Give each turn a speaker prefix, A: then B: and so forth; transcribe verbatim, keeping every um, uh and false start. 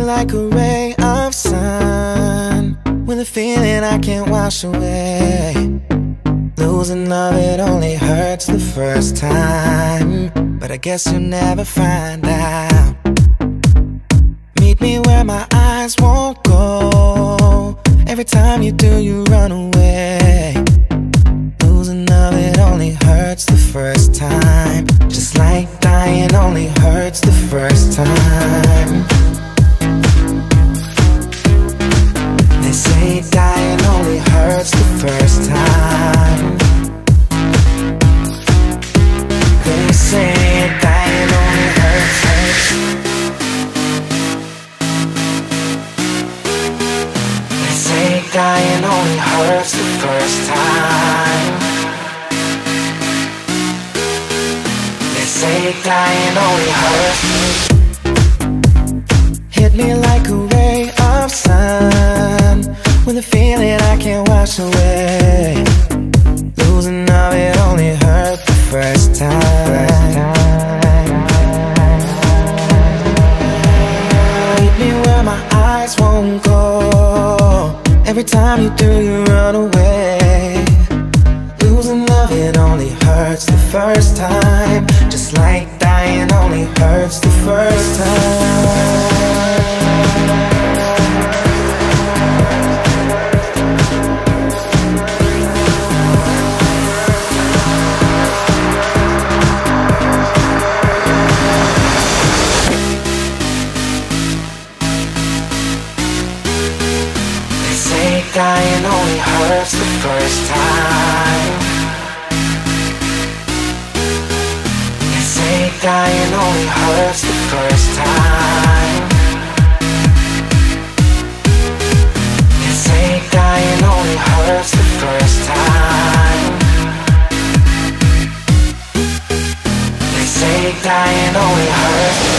A: like a ray of sun, with a feeling I can't wash away. Losing love, it only hurts the first time, but I guess you'll never find out. Meet me where my eyes won't go. Every time you do, you run away. Losing love, it only hurts the first time, just like dying only hurts the first time. They say dying only hurts the first time. They say dying only hurts, hurts. They say dying only hurts the first time. They say dying only hurts. Hit me like a ray of sun, with a feeling I can't wash away. Losing love, it only hurt the first time. Meet me where my eyes won't go. Every time you do, you run away. Losing love, it only hurts the first time, just like dying only hurts the first time. Dying only hurts the first time. They say dying only hurts the first time. They say dying only hurts the first time. They say dying only hurts.